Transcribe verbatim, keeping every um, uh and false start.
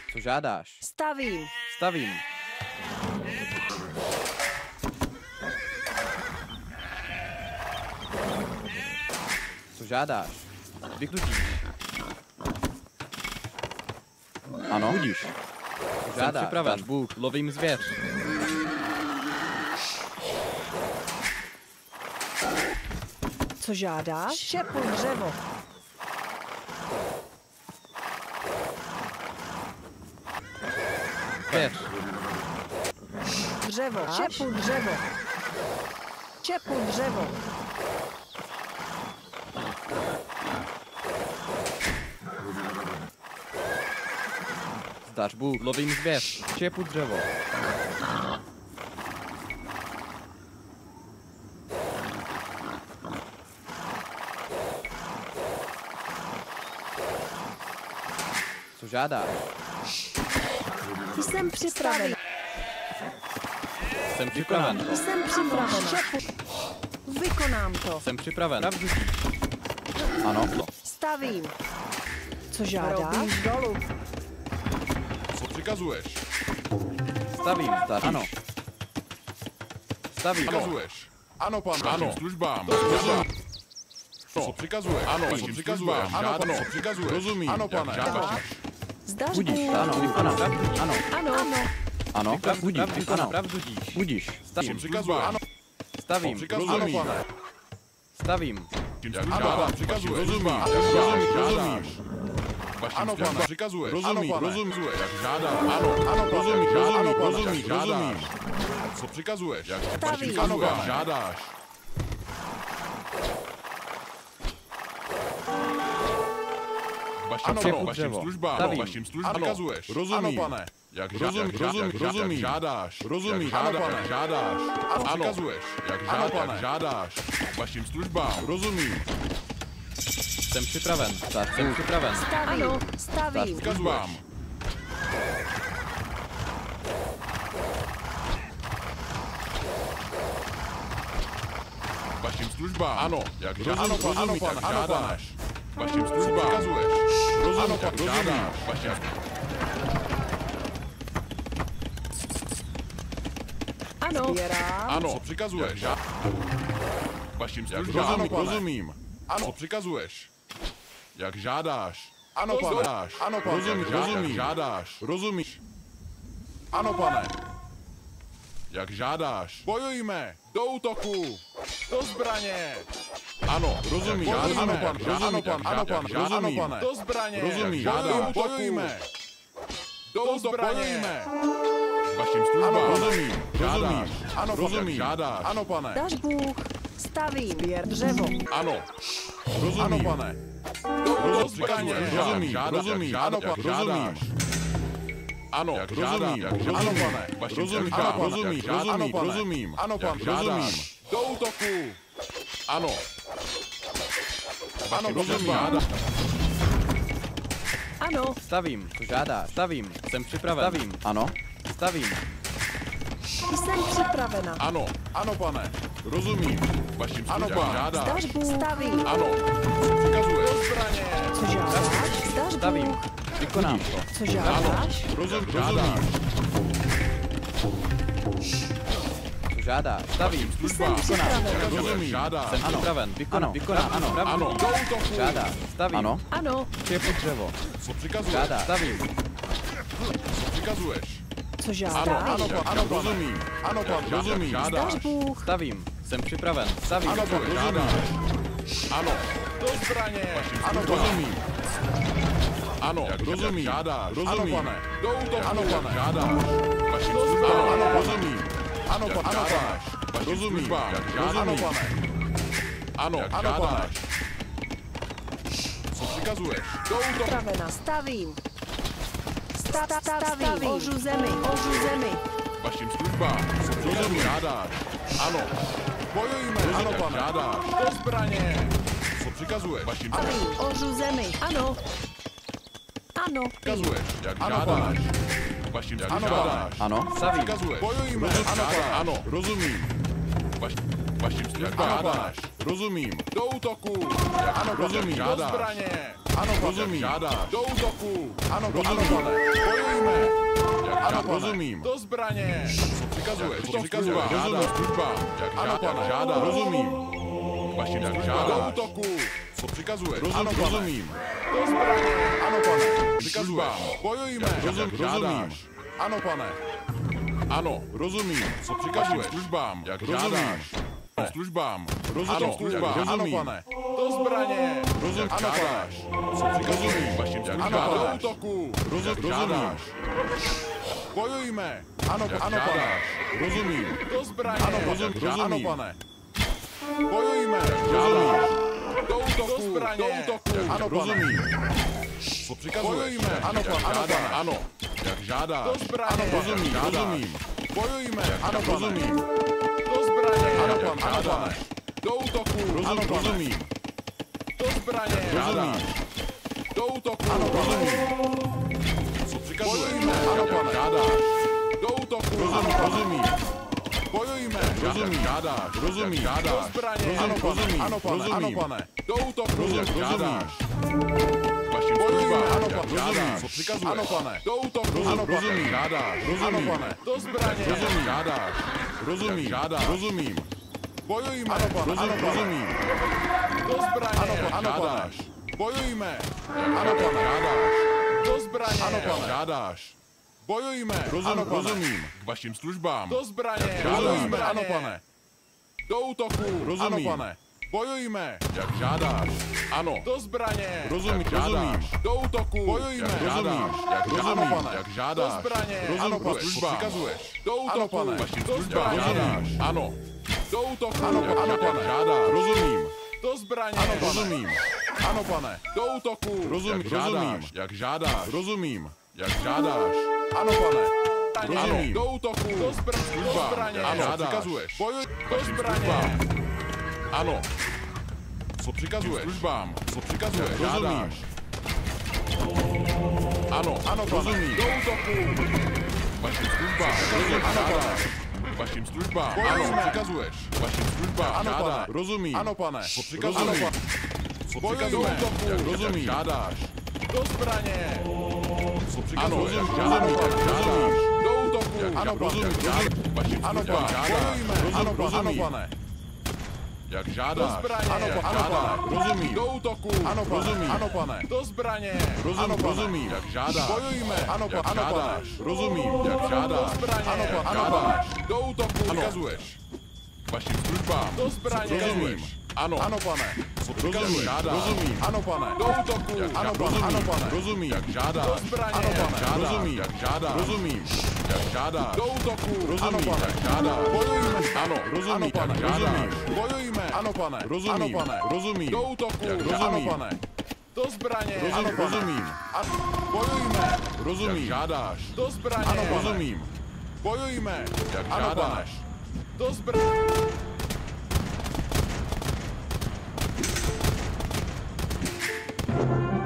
Co žádáš? Stavím. Stavím. Co žádáš? Vyklutí. Ano. Budíš. Co žádáš? Jsem připraven. Bůh. Lovím zvěř. Co žádáš? Šepu dřevo. Zvěř. Dřevo. Šepu dřevo. Šepu dřevo. Zdař Bůh. Lovím zvěř. Šepu dřevo. Co žádáš? Jsem připraven. Jsem připraven. Jsem připraven. Šepu. Vykonám to. Jsem připraven. Pravdu říct. Ano. Stavím. Co žádáš? Dolů. Co přikazuješ? Stavím. Zdař. Ano. Stavím. Přikazuješ? Ano, pan. Ano. Službám. Co přikazuješ? Ano. Co přikazuješ? Ano, pane. Co přikazuješ? Rozumím. Ano, pane. Zdař Budíš. Bůh. Ano. Ano. Ano. Ano. Ano. Ano. Budíš. Ano. Pravdudíš. Budíš. Co Stavím. přikazuješ? Ano. Stavím. Rozumím. Stavím. Ano, přikazuješ. Rozumím. Rozumím. Rozumíš. Ano, pane. Přikazuješ. Rozumím. Rozumím. Jak žádám. Ano. Ano, rozumím. Rozumím. Rozumím. Rozumím. Co přikazuješ? Jak Stavím. ano, pane. Žádáš. Vašim, Ano, ano, vašim dřevo. službám, Stavím. vašim službám přikazuješ. Rozumím. Ano, pane. Jak rozumím, rozumím, rozumím, žádáš. Rozumím, ano, pane. Žádáš. Ano, přikazuješ. Jak žádáš, žádáš. Vašim službám. Rozumím. Jsem připraven. Zdař. Jsem připraven. Ano. Stavím. Přikazuješ. Vašim službám. Ano, jak žádáš. Ano, ano, pane. Žádáš. Vašim službám. Přikazuješ. Rozumím, jak žádáš. Vašim Ano. Sbírám. Ano, co přikazuješ? Já... Vašim službám. Rozumím, rozumím. Ano, co přikazuješ? Jak žádáš? Ano, pane. Ano, pane. Rozumím, rozumím. Žádáš. Rozumíš? Ano, pane. Jak žádáš? Bojujme! Do útoku! Do zbraně! Ano, rozumím. Ano, pan. Ano, pan. Ano, pan. Rozumím. Do zbraně! Rozumím. Žádám. Bojujme! Do zbraně! Vašim službám. Ano, rozumím. Žádáš. Ano, rozumím. Žádáš. Ano, pane. Dař Bůh. Stavím. Sběr dřevo. Ano. Rozumím. Ano, pane. Do zbraně. Rozumím. Rozumím. Ano, pane. Rozumím. Ano, jak rozumím. Ano, pane. Rozumím. Ano, rozumím. Rozumím. Rozumím. Ano, pan. Rozumím. Do útoku. Ano. Ano, rozumím. Ano. Stavím. Co žádáš? Stavím. Jsem připraven. Stavím. Ano. Stavím. Jsem připravena. Ano. Ano, pane. Rozumím. Vašim ano, pane. Žádáš. Zdař Bůh. Stavím. Ano. Přikazuje. Do zbraně. Co žádáš? Zdař Stavím. Bůh. Vykonám to. Co žádáš? Rozum, žádáš. Co žádáš? Stavím. Jsem připravena. Rozumím. Žádáš. Jsem připraven. Vykonám. Vykonám. Ano. Ano. Pravdu. Do útoku. Žádáš. Stavím. Ano. Ano. Šepu dřevo. Co přikazuješ? Žádáš. Stavím. Co přikazuješ? Co Ano, žádáš? ano, pan. Ano, rozumím. Ano, pan. Rozumím. Zdař Žádáš. Bůh. Stavím. Jsem připraven. Stavím. Ano, pan. Žádáš. Ano. Do zbraně. Ano, rozumím. Ano, jak rozumím. Žádáš. Rozumím. Ano, pane. Do útoku. Ano, pane. Žádáš. Vašim službám. Ano, rozumím. Ano, pan. Ano, pane. Rozumím. Jak žádáš. Ano, pane. Ano, ano, žádáš. Co přikazuješ? Do útoku. Připravena. Stavím. Sta- sta- Stavím. Ožu zemi. Ožu zemi. Vašim službám. Rozumím. Žádáš. Ano. Bojujme. Ano, pane. Žádáš. Do zbraně. Co přikazuješ? Vašim Stavím. Ožu zemi. Ano. Ano. Přikazuješ. Jak žádáš. Vašim jak žádáš. Ano. Stavím. Přikazuješ. Bojujme. Ano, ano. Rozumím. Vaš, vašim službám. Žádáš. Rozumím. Do útoku. Ano, rozumím. Do zbraně. Ano, rozumím. Žádáš. Do útoku. Ano, rozumím. Bojujme. Ano, rozumím. Do zbraně. Co přikazuješ? Co přikazuješ? Rozumím. Služba. Ano, pane. Žádá. Rozumím. Vašim žádá. Do útoku. Co přikazuješ? Ano, rozumím. Do zbraně. Ano, pane. Přikazuješ. Bojujme. Rozumím. Ano, pane. Ano, rozumím. Co přikazuješ? Službám. Jak žádáš. Službám. Rozumím. Službám. Ano, pane. Do zbraně. Rozumím. Ano, pane. Co přikazuješ? Vašim službám. Do útoku. Rozumím. Bojujme. Ano, ano, pane. Rozumím. Do zbraně. Ano, rozumím. Ano, pane. Bojujme. Rozumím. Do útoku. Do zbraně. Do útoku. Ano, rozumím. Co přikazuješ? Bojujme. Ano, pane. Ano, pane. Ano. Jak žádá. Do zbraně. Ano, rozumím. Rozumím. Bojujme. Ano, rozumím. Do zbraně. Ano, pane. Ano, pane. Do útoku. Ano, rozumím. Do zbraně. Rozumím. Do útoku. Ano, rozumím. Co přikazuješ? Ano, pane. Žádáš. Do útoku. Ano, rozumím. Bojujme. Rozumím. Žádáš. Rozumím. Žádáš. Do zbraně. Ano, rozumím. Ano, pane. Ano, pane. Do útoku. Žádáš. Vašim službám. Ano, pane. Žádáš. Co přikazuješ? Ano, pane. Do útoku. Ano, rozumím. Žádáš. Ano, pane. Do zbraně. Rozumím. Žádáš. Rozumím. Žádáš. Rozumím. Bojujme. Ano, pane. Ano, rozumím. Do zbraně. Ano, žádáš. Bojujme. Ano, pane. Žádáš. Do zbraně. Ano, pane. Žádáš. Bojujme. Ano, rozumím. K vašim službám. Do zbraně. Bojujme. Ano, pane. Do útoku. Rozumím. Ano, pane. Bojujme. Jak žádáš. Ano. Do zbraně. Rozumím. Žádáš. Do útoku. Bojujme. Jak žádáš. Jak rozumím. Jak žádáš. Do zbraně. Ano, pane. Přikazuješ. Do útoku. Ano, pane. Vašim službám. Žádáš. Ano. Do útoku. Ano, ano, pane. Žádáš. Rozumím. Do zbraně. Ano, rozumím. Ano, pane. Do útoku. Rozumím. Rozumím. Jak žádáš. Rozumím. Jak žádáš. Ano, pane. Ano. Do útoku. Do zbraně. Ano, přikazuješ. Bojuj. Do zbraně. Ano. Co přikazuješ? Službám. Co přikazuješ? Žádáš. Ano. Ano, rozumím. Do útoku. Vašim službám. Ano, pane. Vašim službám. Ano, přikazuješ. Vašim službám. Ano, pane. Rozumím. Ano, pane. Co přikazuješ? Co přikazuješ? Rozumím. Žádáš. Do zbraně. Co přikazuješ? Ano, žádáš. Do útoku. Ano, rozumím. Vašim službám. Žádáš. Ano, rozumím. Jak žádáš. Do zbraně. Ano, jak ano, žádáš. Rozumím. Do útoku. Ano, rozumím. Ano, pane. Do zbraně. Rozumím. Ano, rozumím. Jak žádáš. Bojujme. Ano, jak ano, žádáš. Rozumím. Jak žádáš. Do zbraně. Ano, jak žádáš. Do útoku. Přikazuješ. Vašim službám. Do zbraně. Rozumím. Ano. Ano, pane. Co přikazuješ? Rozumím. Ano, pane. Do útoku. Ano, pane. Ano, pane. Rozumím. Jak žádáš. Do zbraně. Ano, pane. Rozumím. Jak žádáš. Rozumím. Jak žádáš. Do útoku. Rozumím. Jak žádáš. Bojujme. Ano. Rozumím. Ano, pane. Žádáš. Bojujme. Ano, pane. Rozumím. Ano, pane. Rozumím. Do útoku. Rozumím. Ano, pane. Do zbraně. Ano, rozumím. Bojujme. Rozumím. Jak žádáš. Do zbraně. Ano, rozumím. Bojujme. Jak žádáš. Do zbraně.